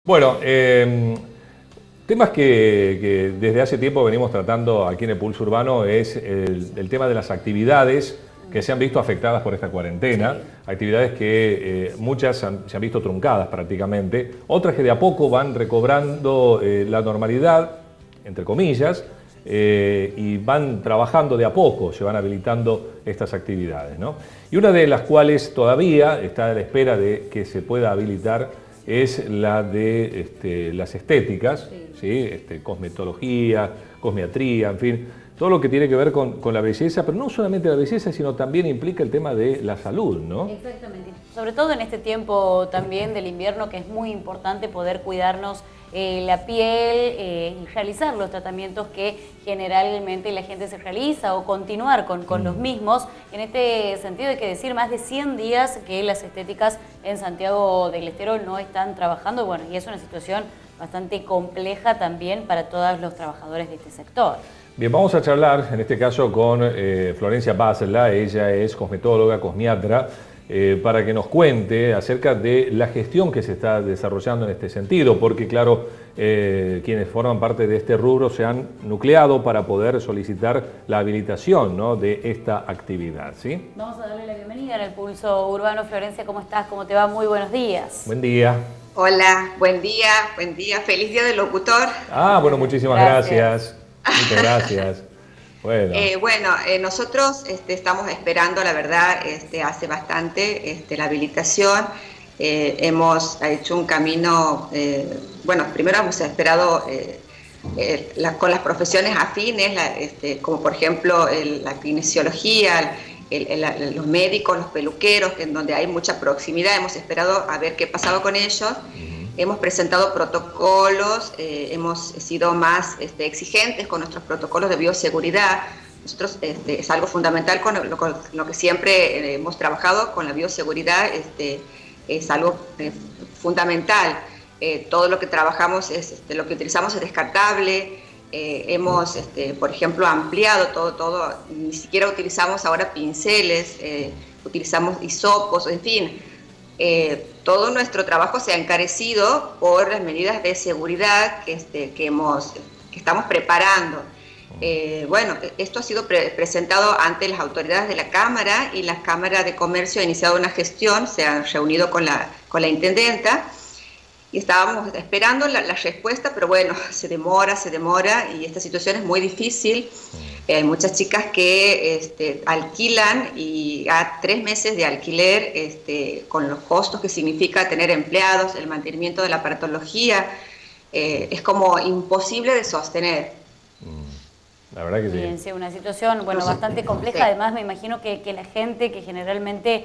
Bueno, temas que desde hace tiempo venimos tratando aquí en el Pulso Urbano es el tema de las actividades que se han visto afectadas por esta cuarentena, actividades que muchas se han visto truncadas prácticamente, otras que de a poco van recobrando la normalidad, entre comillas, y van trabajando de a poco, se van habilitando estas actividades, ¿no? Y una de las cuales todavía está a la espera de que se pueda habilitar es la de las estéticas, ¿sí? Cosmetología, cosmiatría, en fin, todo lo que tiene que ver con la belleza, pero no solamente la belleza, sino también implica el tema de la salud, ¿no? Exactamente. Sobre todo en este tiempo también del invierno, que es muy importante poder cuidarnos la piel y realizar los tratamientos que generalmente la gente se realiza o continuar con los mismos. En este sentido hay que decir, más de 100 días que las estéticas en Santiago del Estero no están trabajando, bueno, y es una situación bastante compleja también para todos los trabajadores de este sector. Bien, vamos a charlar en este caso con Florencia Basela, ella es cosmetóloga, cosmiatra, para que nos cuente acerca de la gestión que se está desarrollando en este sentido, porque claro, quienes forman parte de este rubro se han nucleado para poder solicitar la habilitación, ¿no?, de esta actividad, ¿sí? Vamos a darle la bienvenida en el Pulso Urbano. Florencia, ¿cómo estás? ¿Cómo te va? Muy buenos días. Buen día. Hola, buen día, feliz día del locutor. Ah, bueno, muchísimas gracias. Muchas gracias. Bueno, nosotros estamos esperando, la verdad, hace bastante la habilitación. Hemos hecho un camino, bueno, primero hemos esperado con las profesiones afines, como por ejemplo la kinesiología, los médicos, los peluqueros, en donde hay mucha proximidad. Hemos esperado a ver qué pasaba con ellos. Hemos presentado protocolos, hemos sido más exigentes con nuestros protocolos de bioseguridad. Nosotros es algo fundamental con lo que siempre hemos trabajado, con la bioseguridad, es algo fundamental. Todo lo que trabajamos, lo que utilizamos es descartable. Hemos, por ejemplo, ampliado todo, ni siquiera utilizamos ahora pinceles, utilizamos hisopos, en fin. Todo nuestro trabajo se ha encarecido por las medidas de seguridad que estamos preparando. Bueno, esto ha sido presentado ante las autoridades de la Cámara, y la Cámara de Comercio ha iniciado una gestión, se han reunido con la intendenta, y estábamos esperando la respuesta, pero bueno, se demora, y esta situación es muy difícil. Hay muchas chicas que alquilan, y a 3 meses de alquiler, con los costos que significa tener empleados, el mantenimiento de la aparatología, es como imposible de sostener. La verdad que sí. Bien, sí, una situación, bueno, bastante compleja. Además, me imagino que la gente que generalmente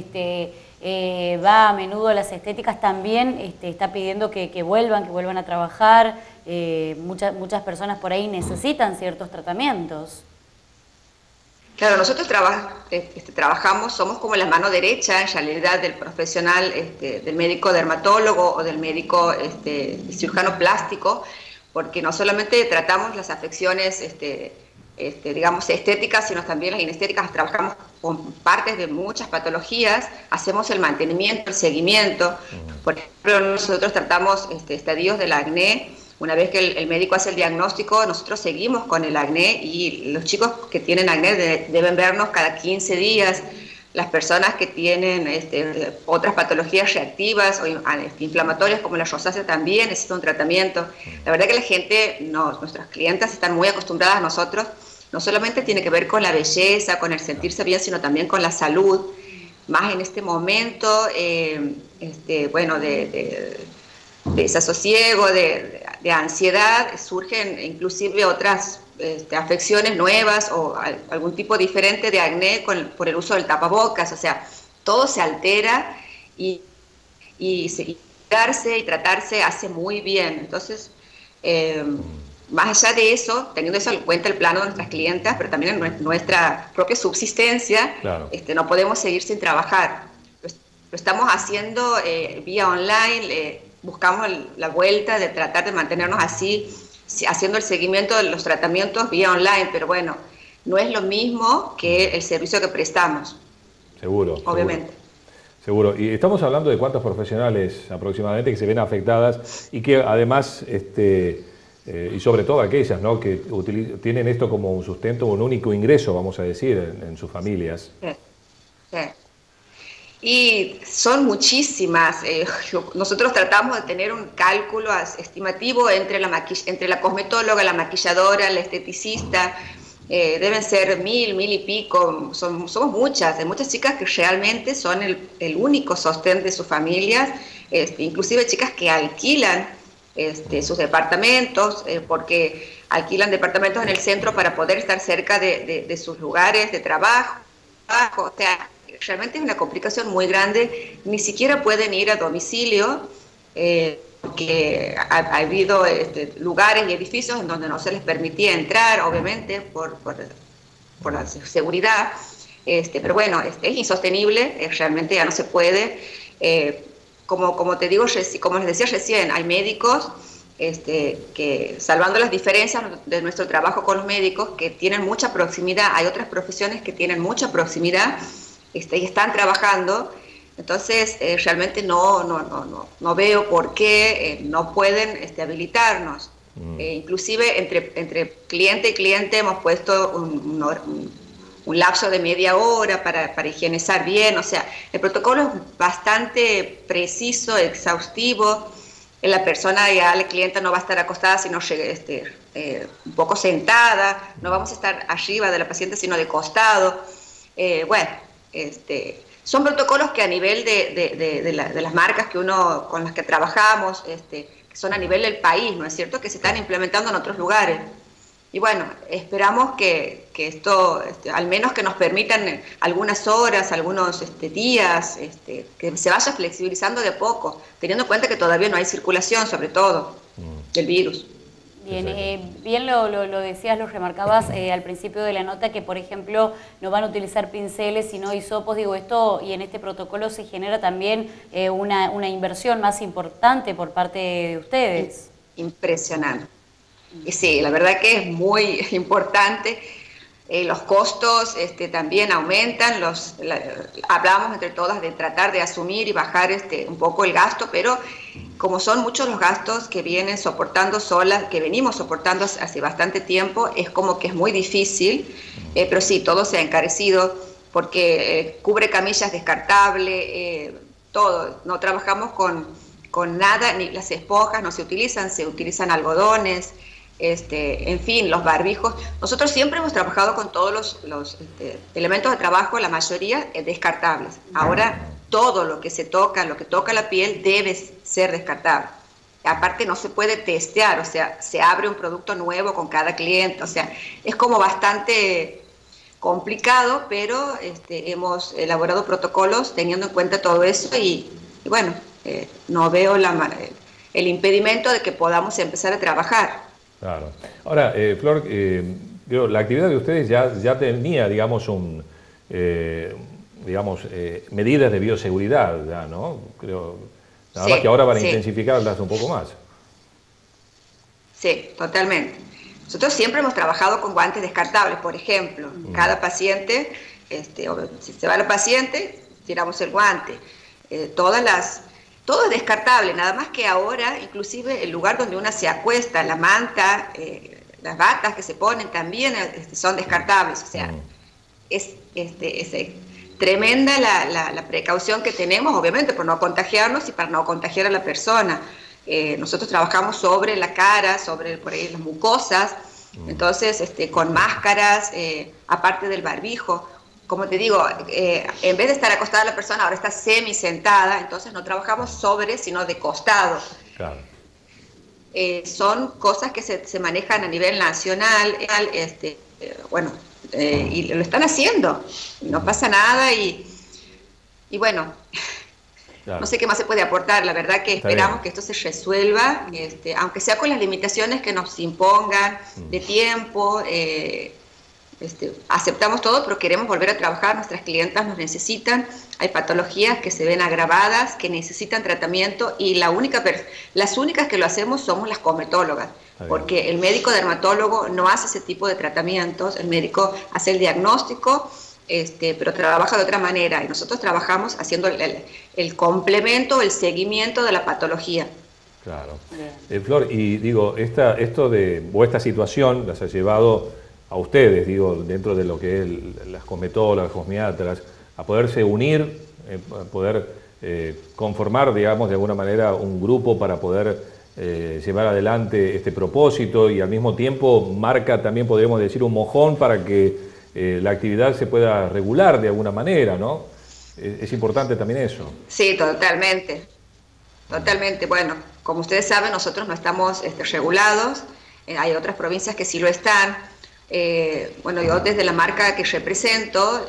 va a menudo a las estéticas también está pidiendo que vuelvan a trabajar. Muchas personas por ahí necesitan ciertos tratamientos. Claro, nosotros trabajamos, somos como la mano derecha en realidad del profesional, del médico dermatólogo o del médico cirujano plástico, porque no solamente tratamos las afecciones digamos estéticas, sino también las inestéticas. Trabajamos con partes de muchas patologías, hacemos el mantenimiento, el seguimiento. Por ejemplo, nosotros tratamos estadios del acné. Una vez que el médico hace el diagnóstico, nosotros seguimos con el acné, y los chicos que tienen acné deben vernos cada 15 días. Las personas que tienen otras patologías reactivas o inflamatorias como la rosácea también necesitan un tratamiento. La verdad que la gente, nuestras clientas están muy acostumbradas a nosotros. No solamente tiene que ver con la belleza, con el sentirse bien, sino también con la salud. Más en este momento, bueno, de desasosiego, de ansiedad, surgen inclusive otras afecciones nuevas o algún tipo diferente de acné por el uso del tapabocas. O sea, todo se altera, y cuidarse y tratarse hace muy bien. Entonces, más allá de eso, teniendo eso en cuenta el plano de nuestras clientas, pero también en nuestra propia subsistencia, claro, no podemos seguir sin trabajar. Lo estamos haciendo vía online, buscamos la vuelta de tratar de mantenernos así, haciendo el seguimiento de los tratamientos vía online, pero bueno, no es lo mismo que el servicio que prestamos. Seguro. Obviamente. Seguro. Seguro. Y estamos hablando de cuántos profesionales aproximadamente que se ven afectadas y que además, y sobre todo aquellas, ¿no?, que tienen esto como un sustento, un único ingreso, vamos a decir, en sus familias. Sí, sí. Y son muchísimas. Nosotros tratamos de tener un cálculo estimativo entre la cosmetóloga, la maquilladora, la esteticista. Deben ser 1000 y pico. Somos muchas. Hay muchas chicas que realmente son el único sostén de sus familias, inclusive chicas que alquilan sus departamentos, porque alquilan departamentos en el centro para poder estar cerca de sus lugares de trabajo. O sea, realmente es una complicación muy grande. Ni siquiera pueden ir a domicilio, porque ha habido lugares y edificios en donde no se les permitía entrar, obviamente, por la seguridad. Pero bueno, es insostenible, realmente ya no se puede. Como te digo, como les decía recién, hay médicos que, salvando las diferencias de nuestro trabajo con los médicos, que tienen mucha proximidad. Hay otras profesiones que tienen mucha proximidad y están trabajando. Entonces, realmente no veo por qué no pueden habilitarnos. Inclusive entre cliente y cliente hemos puesto un lapso de media hora para higienizar bien. O sea, el protocolo es bastante preciso, exhaustivo. La persona, ya la clienta, no va a estar acostada, sino un poco sentada. No vamos a estar arriba de la paciente, sino de costado. Son protocolos que a nivel de las marcas con las que trabajamos, que son a nivel del país, ¿no es cierto?, que se están implementando en otros lugares. Y bueno, esperamos que esto, al menos que nos permitan algunas horas, algunos días, que se vaya flexibilizando de a poco, teniendo en cuenta que todavía no hay circulación, sobre todo, del virus. Bien, bien lo decías, lo remarcabas al principio de la nota, que por ejemplo no van a utilizar pinceles sino hisopos. Digo, esto, y en este protocolo se genera también una inversión más importante por parte de ustedes. Impresionante. Y sí, la verdad que es muy importante. Los costos también aumentan. Hablamos entre todas de tratar de asumir y bajar un poco el gasto, pero como son muchos los gastos que vienen soportando solas, que venimos soportando hace bastante tiempo, es como que es muy difícil. Pero sí, todo se ha encarecido porque cubre camillas descartable, todo. No trabajamos con nada, ni las esponjas no se utilizan algodones. En fin, los barbijos. Nosotros siempre hemos trabajado con todos los elementos de trabajo, la mayoría descartables. Ahora todo lo que toca la piel debe ser descartable. Aparte no se puede testear, o sea, se abre un producto nuevo con cada cliente. O sea, es como bastante complicado, pero hemos elaborado protocolos teniendo en cuenta todo eso y bueno, no veo el impedimento de que podamos empezar a trabajar. Claro. Ahora, Flor, la actividad de ustedes ya tenía, digamos, medidas de bioseguridad, ya, ¿no? Creo, nada más que ahora van a intensificarlas un poco más. Sí, totalmente. Nosotros siempre hemos trabajado con guantes descartables, por ejemplo. Cada paciente, si se va la paciente, tiramos el guante. Todo es descartable, nada más que ahora, inclusive el lugar donde una se acuesta, la manta, las batas que se ponen también son descartables. O sea, es tremenda la precaución que tenemos, obviamente, por no contagiarnos y para no contagiar a la persona. Nosotros trabajamos sobre la cara, sobre por ahí las mucosas, entonces con máscaras, aparte del barbijo. Como te digo, en vez de estar acostada la persona, ahora está semi-sentada, entonces no trabajamos sobre, sino de costado. Claro. Son cosas que se manejan a nivel nacional, y lo están haciendo, no pasa nada y bueno, claro. No sé qué más se puede aportar, la verdad que esperamos que esto se resuelva, aunque sea con las limitaciones que nos impongan de tiempo. Aceptamos todo, pero queremos volver a trabajar, nuestras clientas nos necesitan, hay patologías que se ven agravadas, que necesitan tratamiento y las únicas que lo hacemos somos las cosmetólogas, porque el médico dermatólogo no hace ese tipo de tratamientos, el médico hace el diagnóstico, pero trabaja de otra manera. Y nosotros trabajamos haciendo el complemento, el seguimiento de la patología. Claro. Flor, y digo, esta situación las ha llevado a ustedes, digo, dentro de lo que es las cosmetólogas, las cosmiatras, a poderse unir, a poder conformar, digamos, de alguna manera un grupo para poder llevar adelante este propósito, y al mismo tiempo marca también, podríamos decir, un mojón para que la actividad se pueda regular de alguna manera, ¿no? Es importante también eso. Sí, totalmente. Totalmente. Bueno, como ustedes saben, nosotros no estamos regulados. Hay otras provincias que sí lo están. Bueno, yo desde la marca que represento,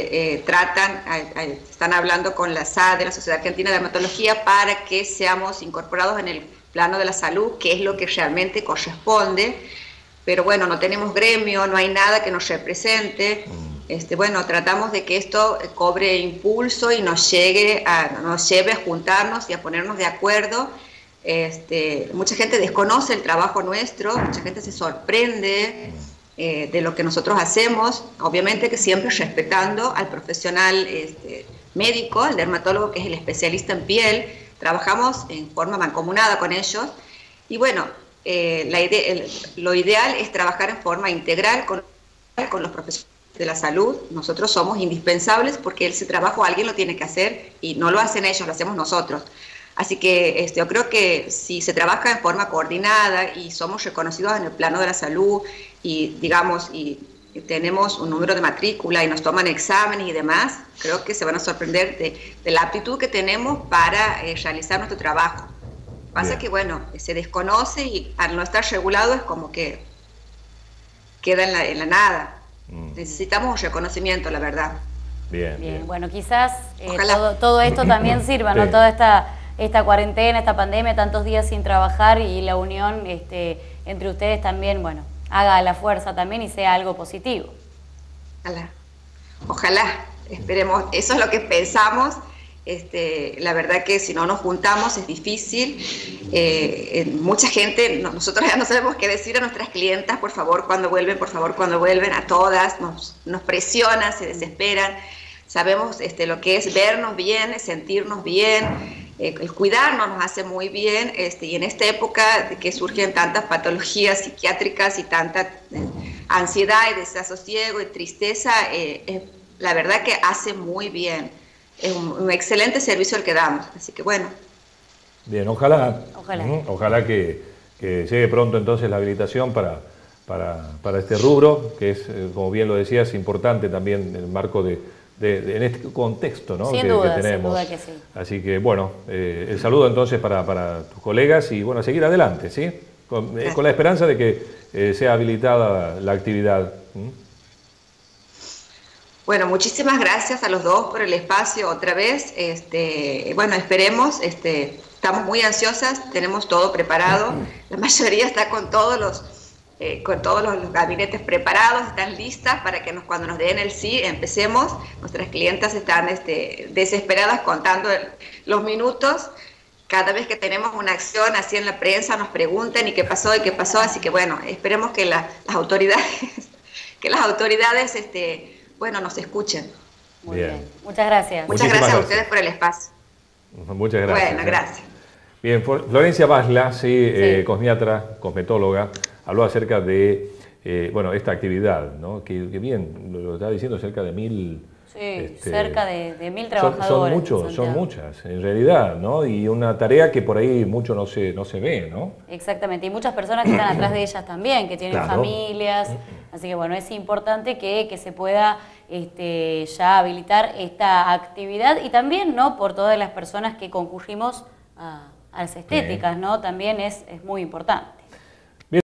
están hablando con la SAD, la Sociedad Argentina de Dermatología, para que seamos incorporados en el plano de la salud, que es lo que realmente corresponde. Pero bueno, no tenemos gremio, no hay nada que nos represente. Bueno, tratamos de que esto cobre impulso y nos lleve a juntarnos y a ponernos de acuerdo. Mucha gente desconoce el trabajo nuestro, mucha gente se sorprende de lo que nosotros hacemos, obviamente que siempre respetando al profesional médico, el dermatólogo, que es el especialista en piel. Trabajamos en forma mancomunada con ellos, y bueno, lo ideal es trabajar en forma integral con los profesionales de la salud. Nosotros somos indispensables porque ese trabajo alguien lo tiene que hacer, y no lo hacen ellos, lo hacemos nosotros. Así que yo creo que si se trabaja en forma coordinada y somos reconocidos en el plano de la salud, y digamos, y tenemos un número de matrícula y nos toman exámenes y demás, creo que se van a sorprender de la aptitud que tenemos para realizar nuestro trabajo. Pasa que, bueno, se desconoce, y al no estar regulado es como que queda en la nada. Necesitamos un reconocimiento, la verdad. Bien. Bueno, quizás todo esto también sirva, ¿no? Toda esta cuarentena, esta pandemia, tantos días sin trabajar, y la unión entre ustedes también, bueno, haga la fuerza también y sea algo positivo. Ojalá, esperemos, eso es lo que pensamos. La verdad que si no nos juntamos es difícil. Mucha gente, nosotros ya no sabemos qué decir a nuestras clientas: por favor, cuando vuelven, a todas, nos presionan, se desesperan. Sabemos lo que es vernos bien, sentirnos bien, el cuidarnos nos hace muy bien, y en esta época de que surgen tantas patologías psiquiátricas y tanta ansiedad y desasosiego y tristeza, la verdad que hace muy bien. Es un excelente servicio el que damos, así que bueno. Bien, ojalá que llegue pronto entonces la habilitación para este rubro, que es, como bien lo decías, importante también en el marco en este contexto, ¿no? Sin duda que sí. Así que bueno, el saludo entonces para tus colegas, y bueno, a seguir adelante, ¿sí? Con la esperanza de que sea habilitada la actividad. Bueno, muchísimas gracias a los dos por el espacio otra vez. Bueno, esperemos, estamos muy ansiosas, tenemos todo preparado. La mayoría está con todos los gabinetes preparados, están listas para que cuando nos den el sí, empecemos. Nuestras clientas están desesperadas contando los minutos. Cada vez que tenemos una acción así en la prensa nos preguntan y qué pasó, así que bueno, esperemos que las autoridades, bueno, nos escuchen. Muy bien. Muchas gracias. Muchas gracias a ustedes por el espacio. Muchas gracias. Bueno, gracias. Bien, Florencia Basla, cosmiatra, cosmetóloga, habló acerca de esta actividad, ¿no? Que bien, lo estaba diciendo, cerca de 1000... Sí, cerca de 1000 trabajadores. Son muchas, en realidad, ¿no? Y una tarea que por ahí mucho no se ve, ¿no? Exactamente, y muchas personas que están atrás de ellas también, que tienen familias, así que bueno, es importante que se pueda ya habilitar esta actividad, y también, ¿no?, por todas las personas que concurrimos a las estéticas, ¿no? También es muy importante.